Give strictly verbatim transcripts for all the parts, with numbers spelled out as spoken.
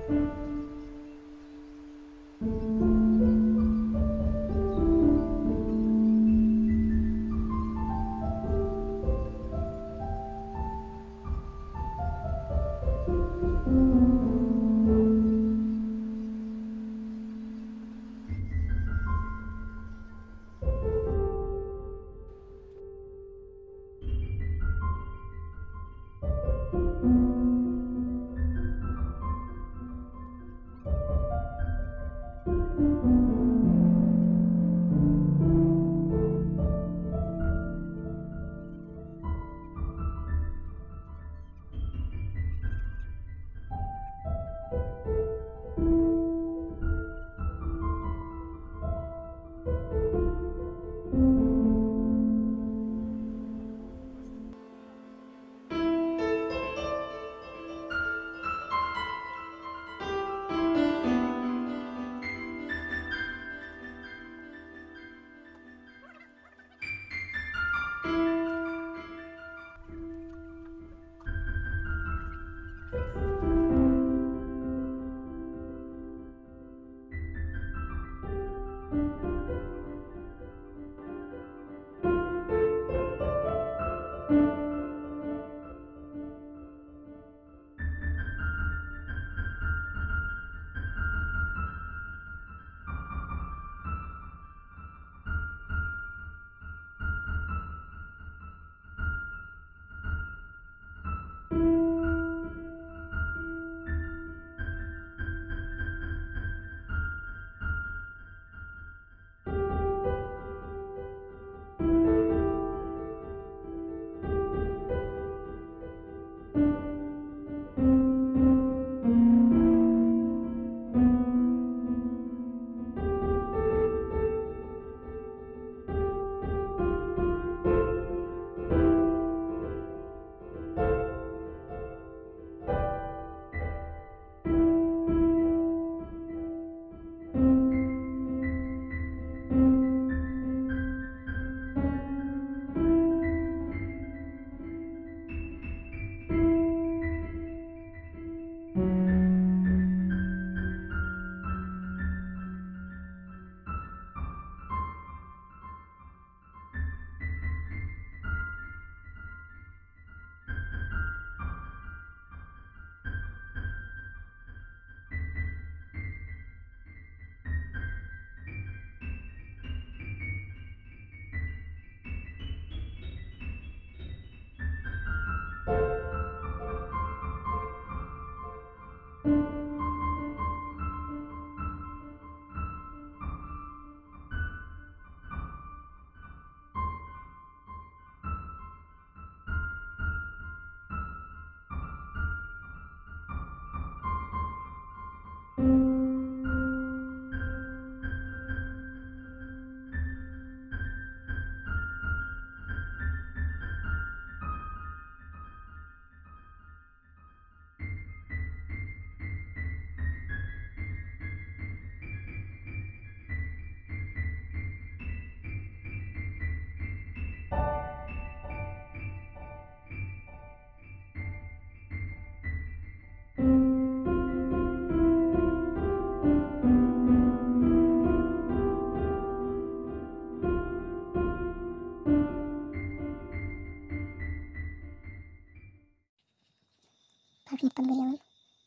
Пахнет подгорелым.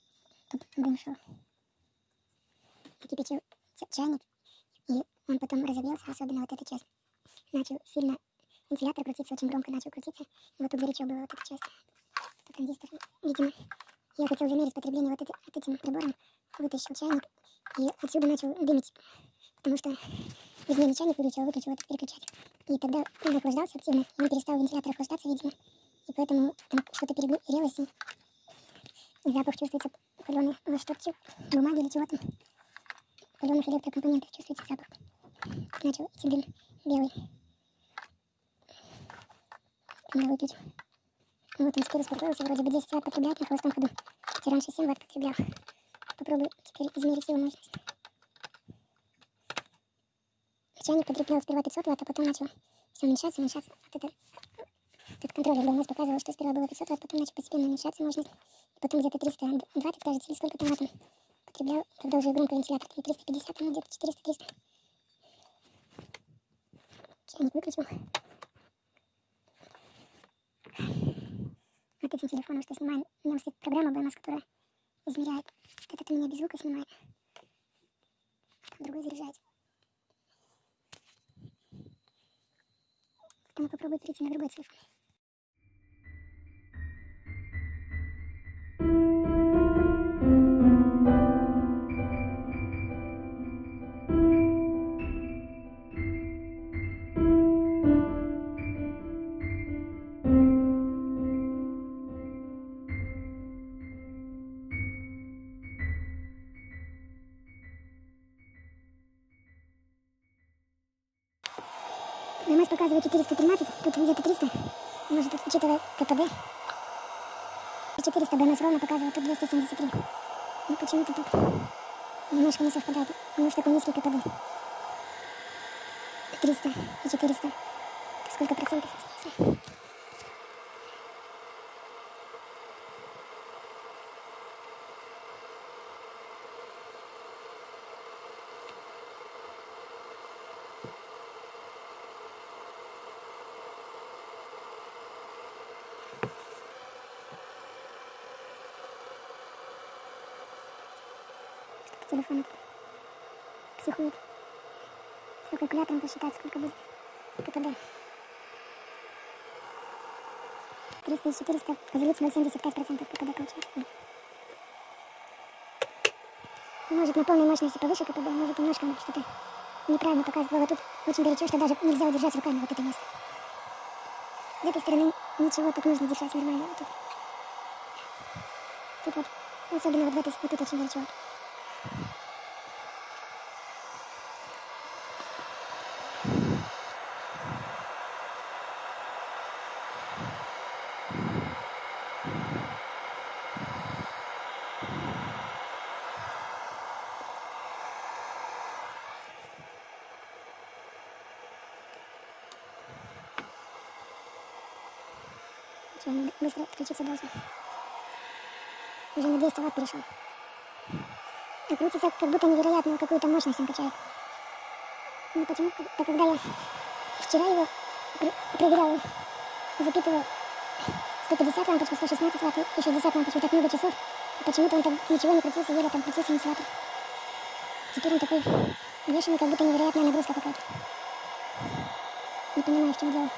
Тут дым шел. Кипятил чайник, и он потом разогрелся, особенно вот эта часть. Начал сильно, вентилятор крутиться, очень громко начал крутиться. И вот тут горячо было вот эта часть. Тут транзистор, видимо. Я хотел замерить потребление вот, это, вот этим прибором. Вытащил чайник и отсюда начал дымить. Потому что изменил чайник, выключил, выключил этот переключатель. И тогда он охлаждался активно, и он перестал вентилятор охлаждаться, видимо. И поэтому там что-то перегрелось, и запах чувствуется паленый, у вас что-то, бумаги или чего-то. Паленых электрокомпонентов чувствуется запах. Начал идти дым белый. Надо выключить. Вот он теперь успокоился, вроде бы десять ватт потребляет на холостом ходу. Хотя раньше семь ватт потреблял. Попробую теперь измерить его мощность. Чайник потреблял сперва пятьсот ватт, а потом начал все уменьшаться, уменьшаться. Вот это, этот контроллер для нас показывал, что сперва было пятьсот ватт, потом начал постепенно уменьшаться мощность. И потом где-то триста двадцать, кажется, или сколько там ватт. потреблял, когда уже громкий вентилятор, и триста пятьдесят, ну где-то четыреста-триста. Чайник выключил. Вот этим телефоном, что снимаем, у него стоит программа би эм эс, которая измеряет. Вот этот у меня без звука снимает, а там другой заряжается. Потом попробую перейти на другой телефон. би эм эс показывает четыреста тринадцать, тут где-то триста, может, тут, учитывая КПД. четыреста би эм эс ровно показывает, тут двести семьдесят три. Ну почему-то тут немножко не совпадает, потому что такой низкий КПД. триста и четыреста. Сколько процентов? Телефон психует. С калькулятором посчитать, сколько будет КПД. триста и четыреста поделить ноль целых семьдесят пять сотых процентов КПД получается. Может на полной мощности повыше КПД, может немножко что-то неправильно показывает. Вот тут очень горячо, что даже нельзя удержать руками вот это место. С этой стороны ничего, тут нужно держать нормально. Вот тут. Тут вот, особенно вот в этой, вот тут очень горячо. Все, надо быстро включиться должен. Уже на двести ватт перешел. А крутится, как будто невероятную какую-то мощность он качает. Ну почему? Так когда я вчера его проверял, запитывал сто пятьдесят лампочку, сто шестнадцать ватт, и шестьдесят лампочку, так много часов. Почему-то он там ничего не крутился, еле там крутился вентилятор. Теперь он такой бешеный, как будто невероятная нагрузка какая-то. Не понимаю, в чем дело.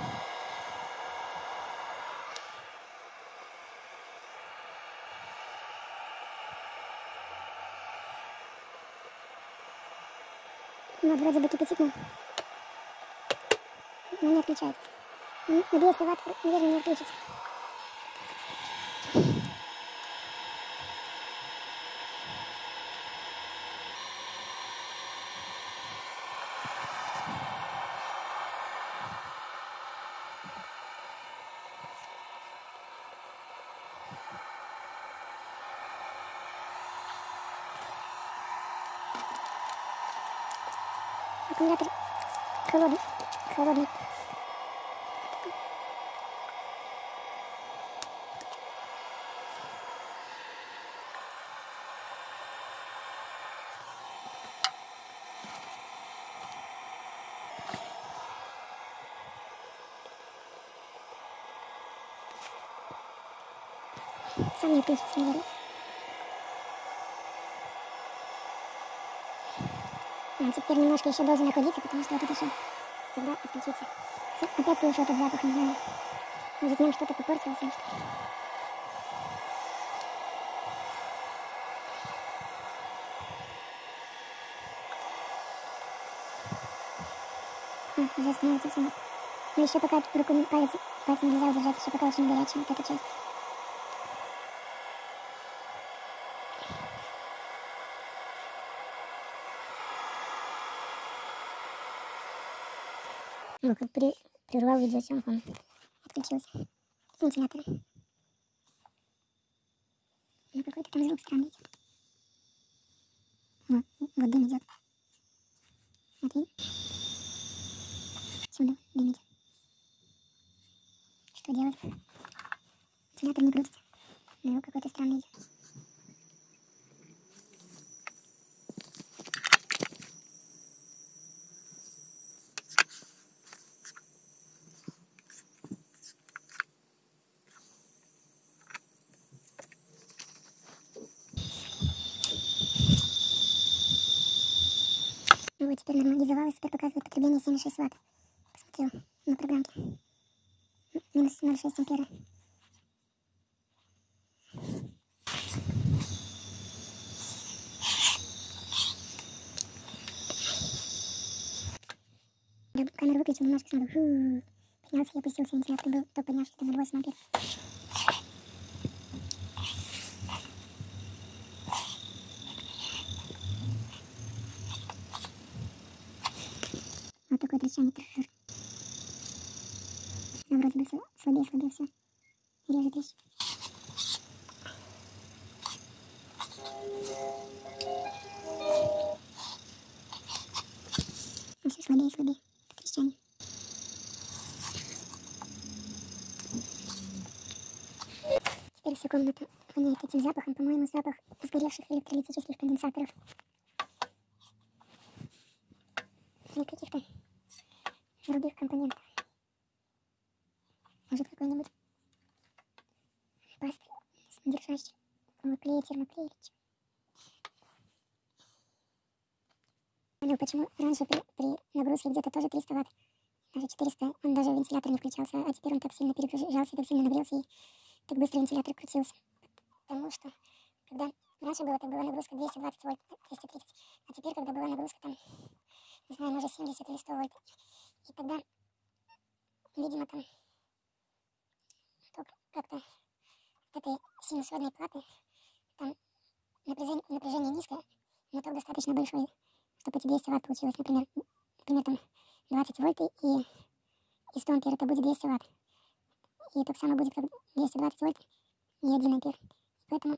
Вот вроде бы кипятит, но, но не отключается. На двести ватт, наверное, не отключится. Аккумулятор холодный, холодный. Сам не отключится, наверное. А теперь немножко еще должен охладиться, потому что вот это все всегда отключится. Опять слышу этот запах, не знаю. Может, в нем что-то попортилось или что. А, уже остановится все. Но еще пока руку палец, пальцем нельзя удержать, еще пока очень горячая вот эта часть. Ну, как при, прервал видеосъемку, он отключился. Вентилятор. Ну, какой-то там звук странный идет. Вот, вот дым идет. Вот видишь? Сюда дым идет. Что делать? Вентилятор не крутится. Ну, какой-то странный идет. теперь нормализовалось, теперь показывает потребление семьдесят шесть ватт. Посмотрел на программке. Минус ноль целых шесть ампера. Я камеру выключил немножко снова. Фу. Поднялся и опустился. Вентилятор был то поднявшийся, то ноль целых восемь ампер. Вот такое трещание. А вроде бы все слабее, слабее все. Реже трещит. А все слабее и слабее. Трещание. Теперь вся комната воняет этим запахом, по-моему, запах сгоревших электролитических конденсаторов. Или каких-то других компонентов. Может, какой-нибудь паста, держащий клей, термоклей или что. Понял, почему раньше при, при нагрузке где-то тоже триста ватт, даже четыреста, он даже вентилятор не включался, а теперь он так сильно перегружался, так сильно нагрелся и так быстро вентилятор крутился. Потому что, когда раньше было, так была нагрузка двести двадцать вольт, двести тридцать, а теперь, когда была нагрузка там, не знаю, может семьдесят или сто вольт, и тогда, видимо, там как-то от этой синусоидной платы там напряжение, напряжение низкое, но ток достаточно большой, чтобы эти двести ватт получилось, например, например там двадцать вольт и, и сто ампер, это будет двести ватт. И так само будет как двести двадцать вольт и один ампер. Поэтому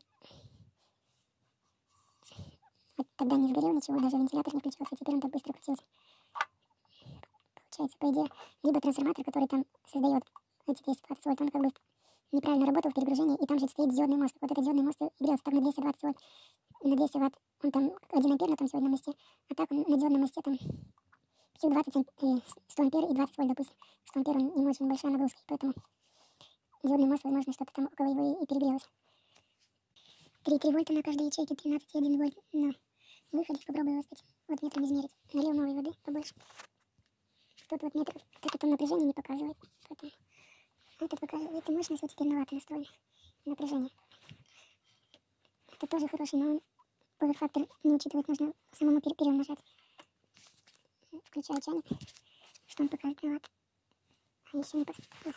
вот тогда не сгорел ничего, даже вентилятор не включился, теперь он так быстро крутился. Получается, по идее, либо трансформатор, который там создает эти двести двадцать вольт, он как бы неправильно работал в перегружении, и там же стоит диодный мост. Вот этот диодный мост и грелся так на двести двадцать вольт, и на двести ватт он там один ампер на том сегодня мосте, а так он на диодном мосте там пил двадцать, сто ампер и двадцать вольт, допустим. сто ампер он не очень большая нагрузка, и поэтому диодный мост, возможно, что-то там около его и, и перегрелось. три и три вольта на каждой ячейке, тринадцать и один вольт на выходе. Попробую его с этим вот метром измерить. Налил новой воды побольше. Тут вот метр, вот это напряжение не показывает, поэтому этот показывает и мощность, вот теперь на ватты настроена, напряжение. Это тоже хороший, но он пауэр-фактор не учитывать, нужно самому пер переумножать. Включаю чайник, что он показывает на ватт. А еще не поставил.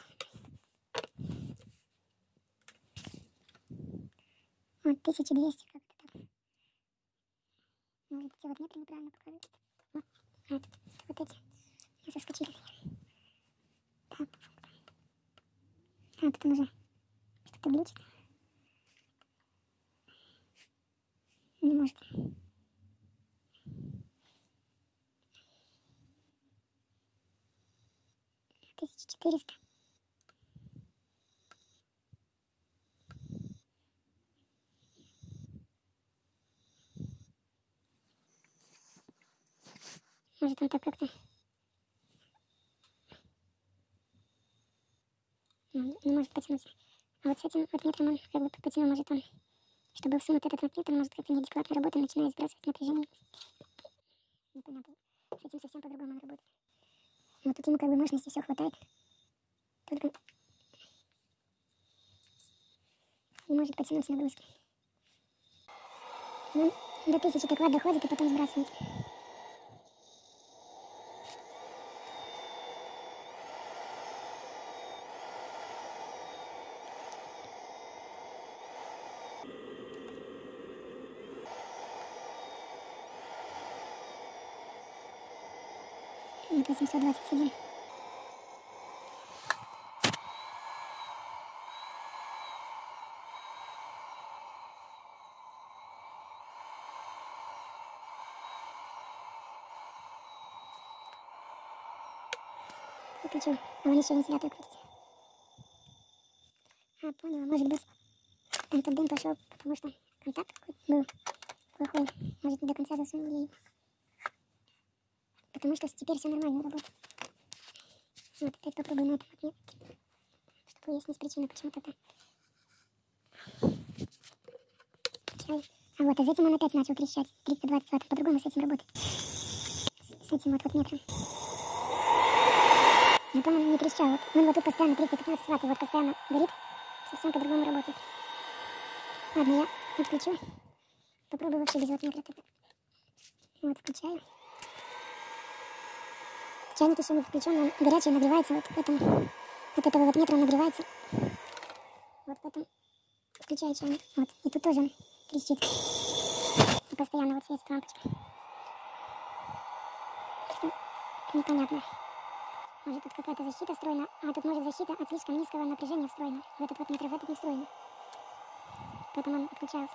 Вот тысяча двести как-то так. Может быть, вот метры неправильно показывают. Вот, вот, вот эти. Я соскочили. Так. А, потом уже что-то глючит. Не может. тысяча четыреста. Может, он так как-то... Ну, не может потянуть. А вот с этим вот метром он как бы потянул, может он... Чтобы всунуть этот вот метр, он может как-то неадекватно работать, начинает сбрасывать напряжение. Непонятно. С этим совсем по-другому он работает. Но тут ему как бы мощности все хватает. Только не может потянуть нагрузки. Ну, до тысячи так ватт доходит и потом сбрасывает. Вот восемьсот двадцать семь. Выключил. А он еще вентилятор крутит. А, понял. Может быть, там тот дым пошел, потому что контакт был плохой. Может, не до конца засунули. Потому что теперь все нормально работает. Вот, опять попробуем на этом отметке, чтобы выяснить причину, почему то Чай. А вот, а с этим он опять начал трещать. триста двадцать ватт. По-другому с этим работает. с этим вот, вот метром. Но там он не трещал. Вот. Ну вот тут постоянно триста пятнадцать ватт, и вот постоянно горит. Совсем по-другому работает. Ладно, я отключу. Попробую вообще без ваттметра. Вот, включаю. Чайник еще не включен, он горячий, нагревается вот в этом. От этого вот метра нагревается. Вот потом включаю чайник. Вот, и тут тоже он трещит. И постоянно вот светит лампочка. Что непонятно. Может тут какая-то защита встроена, а тут может защита от слишком низкого напряжения встроена. В этот вот метр, в этот не встроена. Поэтому он отключался.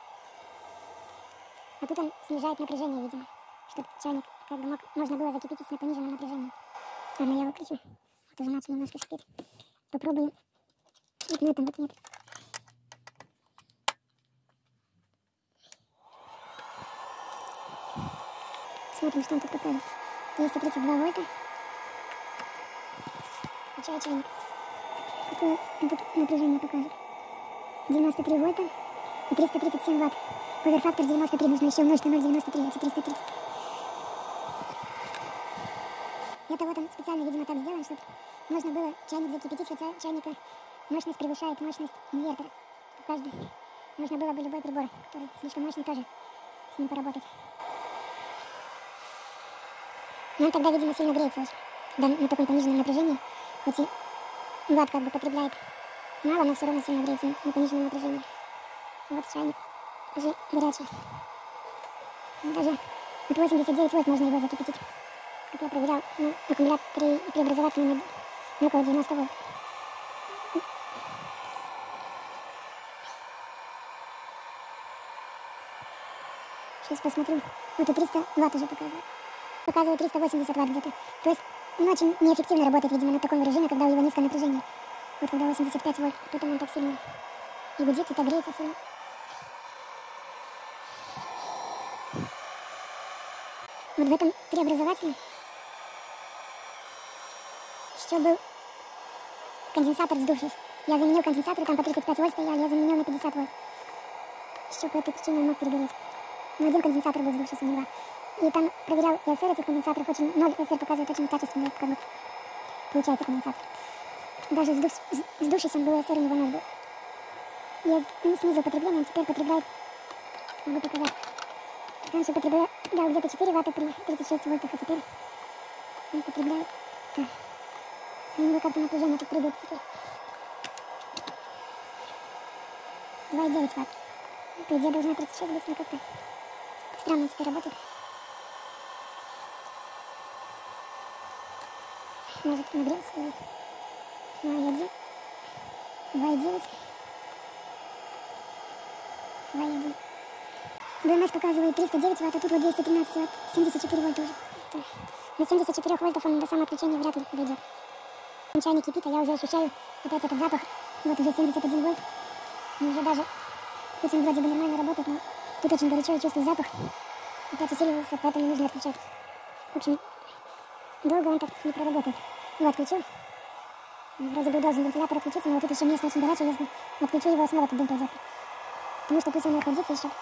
А тут он снижает напряжение, видимо. Чтобы чайник как бы мог, можно было закипятить на пониженном напряжении. Ладно, я выключу. Вот уже начал немножко шипеть. Попробую вот на этом вот метре. Смотрим, что он тут покажет. двести тридцать два вольта. Включаю чайник. Какое он тут напряжение покажет? девяносто три вольта и триста тридцать семь ватт. Поверфактор девяносто три. Нужно еще умножить на ноль целых девяносто три. Эти триста тридцать. Это вот он специально, видимо, так сделан, чтобы можно было чайник закипятить, хотя чайника мощность превышает мощность инвертора. Каждый. Нужно было бы любой прибор, который слишком мощный, тоже с ним поработать. Но он тогда, видимо, сильно греется очень. Да, на таком пониженном напряжении. Хоть и ватт как бы потребляет мало, но все равно сильно греется на пониженном напряжении. Вот чайник уже горячий. Даже от восемьдесят девять вольт можно его закипятить. Как я проверял на аккумуляторе и преобразователе на, на около девяноста вольт. Сейчас посмотрю. Вот тут триста ватт уже показывает. Показывает триста восемьдесят ватт где-то. То есть он очень неэффективно работает, видимо, на таком режиме, когда у него низкое напряжение. Вот когда восемьдесят пять вольт, поэтому он так сильно и гудит, и так греется сильно. Вот в этом преобразователе еще был конденсатор сдувшись. Я заменил конденсатор, там по тридцать пять вольт стояли, я заменил на пятьдесят вольт. Еще по этой причине он мог перегореть. Но один конденсатор был сдувшийся, не два. И там проверял и эс эр этих конденсаторов, очень, ноль эс эр показывает очень качественно, как бы получается конденсатор. Даже сдув, сдувшийся он был, эс эр у него ноль был. Я ну, снизил потребление, он теперь потребляет, могу показать. Раньше потреблял да, где-то четыре ватта при тридцати шести вольтах, а теперь он потребляет, да, у него как-то напряжение тут прыгает теперь. два и девять ватт. По идее должна тридцать шесть быть, но как-то странно теперь работает. Может нагрелся или два и один, два и девять, два и один. бэ эм эс показывает триста девять ватт, а тут вот двести тринадцать ватт, семьдесят четыре вольта уже. На семьдесят четыре вольтов он до самоотключения вряд ли дойдет. Чайник кипит, а я уже ощущаю опять этот запах. Вот уже семьдесят один вольт. И уже даже, хоть он вроде бы нормально работает, но тут очень горячо и чувствую запах. Опять усиливается, поэтому нужно отключать. В общем, долго он так не проработает. Его отключу. Вроде бы должен вентилятор отключиться, но вот тут еще место очень горячее, если отключу его, снова тут дым пойдет. Потому что пусть он охладится еще.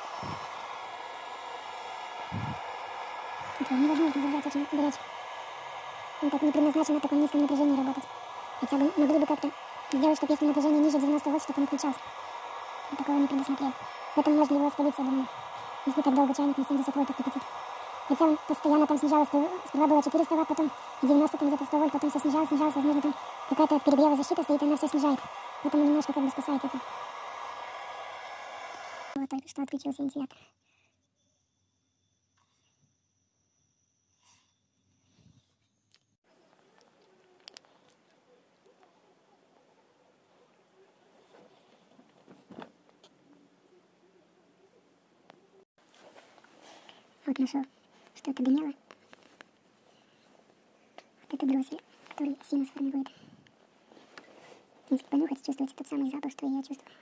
Это невозможно держать очень горячий. Он так не предназначен на таком низком напряжении работать. Хотя бы могли бы как-то сделать, чтобы если напряжение ниже девяноста вольт, чтобы он отключался. Но такого не предусмотрели. Поэтому можно его охладиться, я думаю. Если так долго чайник на семьдесят вольтах кипятит. Хотя он постоянно там снижалось, сперва было четыреста ватт, потом девяносто, там где-то сто вольт, потом все снижалось, снижалось, возможно там какая-то от перегрева защита стоит, и она все снижает. Поэтому немножко как бы спасает это. Вот только что отключился вентилятор. Вот нашел, что это дымело. Вот это дроссель, который сильно сформирует. Если понюхать, чувствуете тот самый запах, что и я чувствую.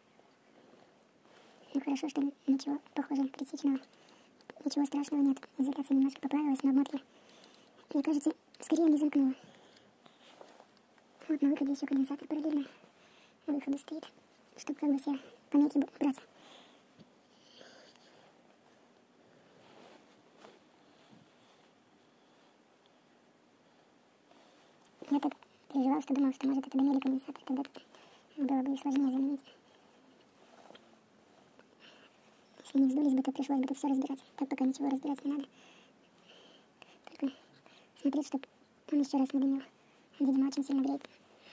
Ну хорошо, что ничего, похоже, критичного, ничего страшного нет. Изоляция немножко поплавилась на обмотке. Мне кажется, скорее не замкнула. Вот на выходе еще конденсатор параллельно выходу стоит, чтобы как бы все помехи убрать. Я так переживал, что думал, что может это дымели конденсатор, тогда было бы и сложнее заменить. Если не вздулись бы, то пришлось бы это все разбирать. Так пока ничего разбирать не надо. Только смотреть, чтобы он еще раз надымил. Видимо, очень сильно греет.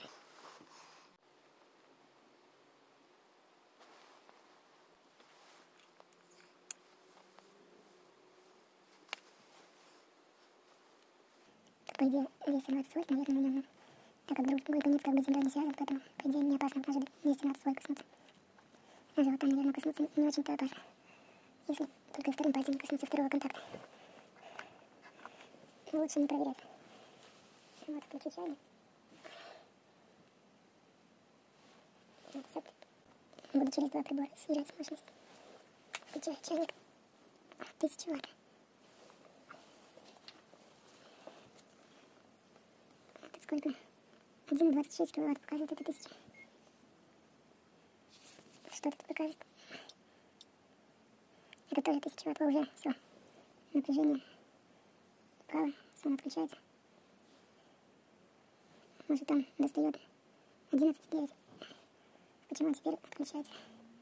По идее, двести двадцать вольт, наверное, на нем. Так как другой конец как бы земля не связан, поэтому, по идее, не опасно даже двести двадцать вольт коснуться. Даже вот там, наверное, коснуться не очень-то опасно. Если только вторым пальцем не коснуться второго контакта. Но лучше не проверять. Вот, включу чайник. Буду через два прибора снижать мощность. Включаю чайник. тысяча ватт. Тут сколько? один целых двадцать шесть киловатт показывает эта тысяча. Что тут покажет? Это тоже тысяча ватт, уже все. Напряжение упало, сон отключается. Может, там достает одиннадцать целых девять. Почему он теперь отключается?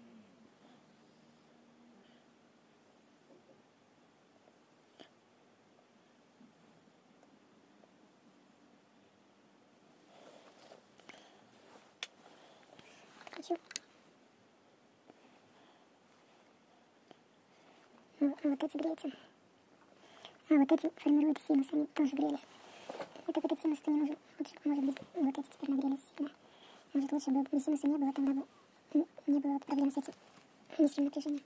Отключу. Ну, а вот эти греются. А вот эти формируют синус, они тоже грелись. Это этот синус-то не нужен. Лучше, может быть, вот эти теперь нагрелись сильно. Может, лучше бы без синуса не было, тогда бы не было проблем с этим низким напряжением.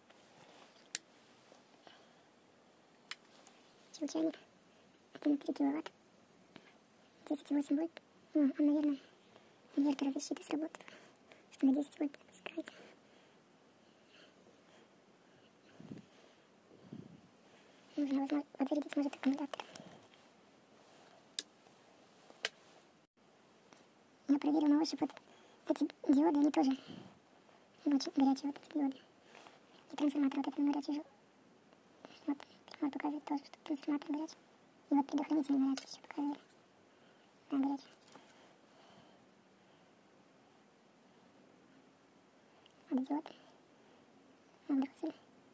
Чайник. один целых три киловатта. десять целых восемь вольт. Ну, он, наверное, инвертор защиты сработает. Что на десять вольт пускает. Нужно, возможно, подзарядить может аккумулятор. Я проверил на ощупь вот эти диоды, они тоже очень горячие, вот эти диоды. И трансформатор вот этот на горячий жил. Вот, прибор показывает тоже, что трансформатор горячий. И вот предохранители горячие еще показывали. Да, горячий. Вот диод. Вот дроссель.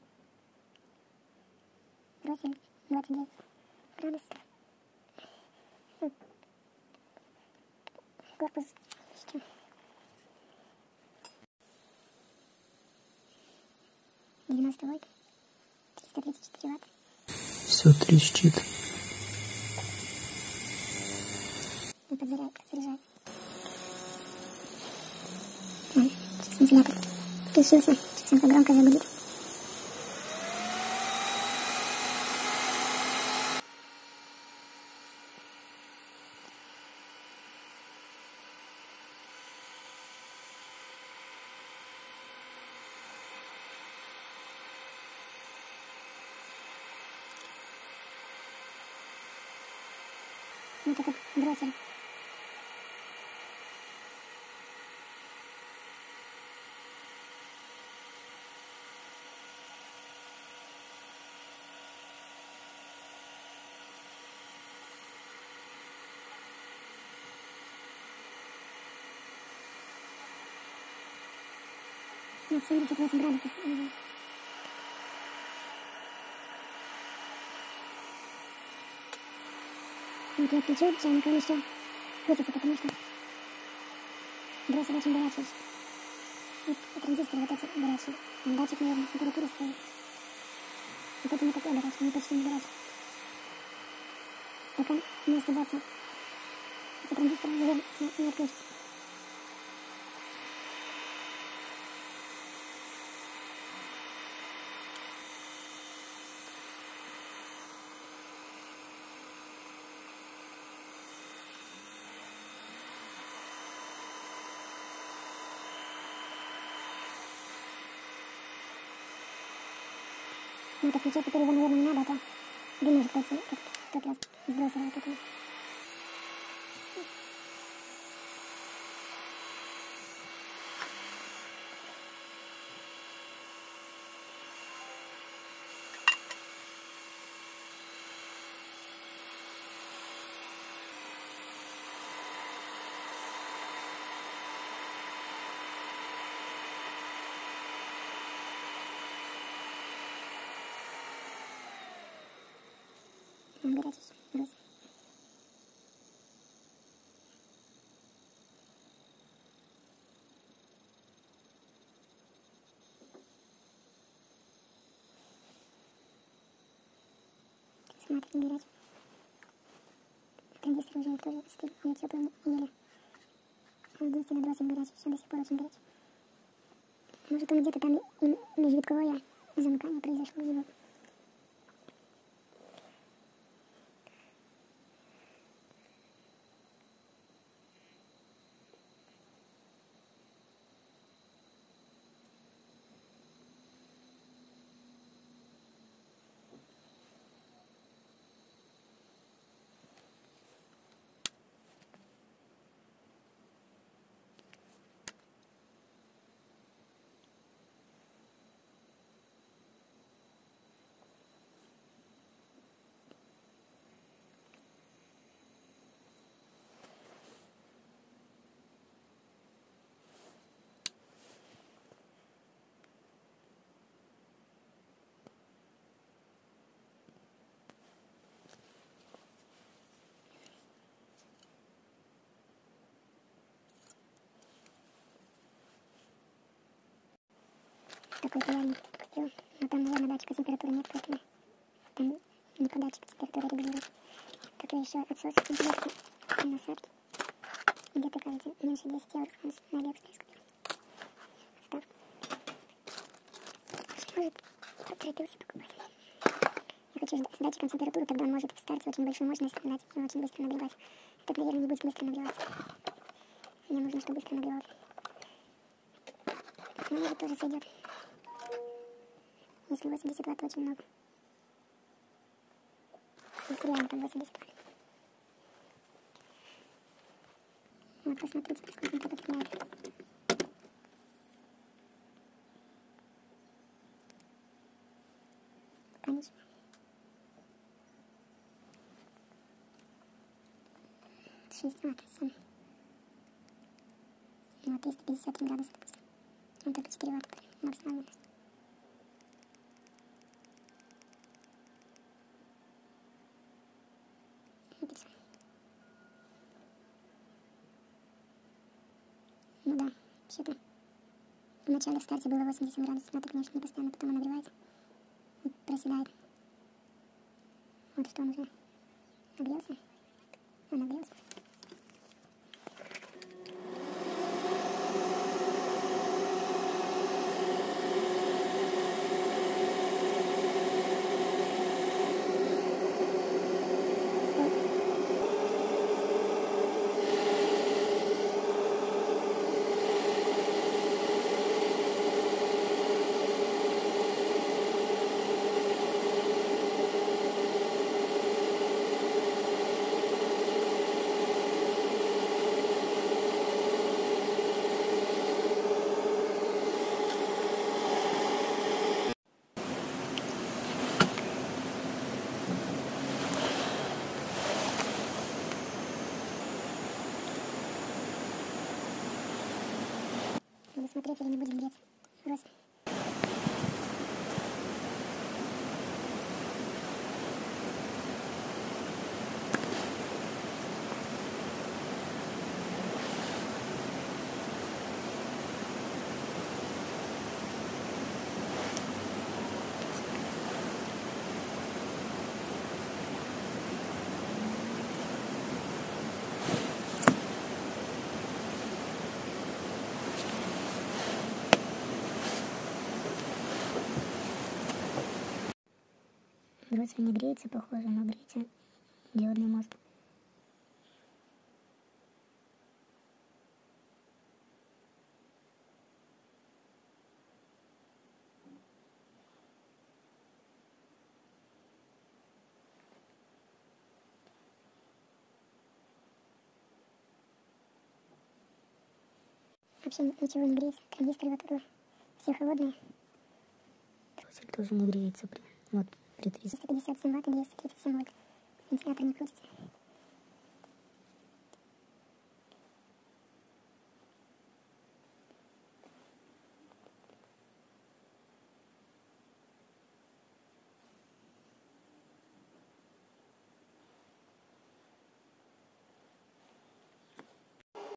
Дроссель двадцать девять градусов. Корпус еще. девяносто вольт. триста тридцать четыре ватта. Все, трещит. И подзаряд, подзаряжает. Да, сейчас вентилятор включился. Сейчас он погромко загудит. Вот этот дроссель. Нет, семьдесят восемь градусов. Вот я включу чайник, он еще крутится, потому что дроссель очень горячий. Вот транзисторы вот эти горячие. Датчик, наверное, температуры стоит. Вот эти не такие горячие, они почти не горячие. Пока не остудятся эти транзисторы, наверное, не, не отключатся. Ну, это включать теперь его, наверное, не надо, а то дым может пойти, как в тот раз сбросила вот это. не горячий. Брось. Смотри, не горячий. Транзистор уже тоже стыль, он теплый еле. двести на двадцать горячий, все до сих пор очень горячий. Может, он где-то там и межвитковое замыкание произошло у него. Такой реально купил. Но там, наверное, датчика температуры нет, поэтому там не по датчику температуры регулирует. Такой еще отсос интересный насадки. Где-то, кажется, меньше десять евро на Алиэкспресс купил. Отставка. Может, поторопился покупать. Я хочу с датчиком температуры, тогда он может в старте очень большую мощность дать и очень быстро нагревать. Этот, наверное, не будет быстро нагреваться. Мне нужно, чтобы быстро нагревался. Но может тоже сойдет. Если восемьдесят ватт очень много. Вот реально там восемьдесят ватт. Вот посмотрите, сколько он потребляет. Конечно. шесть ватт, семь. Вот триста пятьдесят три градуса, допустим. Он только четыре ватта максимально. Ну да, вообще-то в начале в старте было восемьдесят градусов, но это, конечно, не постоянно, потом он нагревается и проседает. Вот что он уже нагрелся. Он нагрелся. Надо смотреть, или не будет греться. Раз. Вроде не греется, похоже, но греется диодный мост. Вообще ничего не греется, транзисторы вокруг все холодные. Двигатель тоже не греется при, вот, при триста. триста пятьдесят семь ватт и двести тридцать семь вольт. Вентилятор не крутится.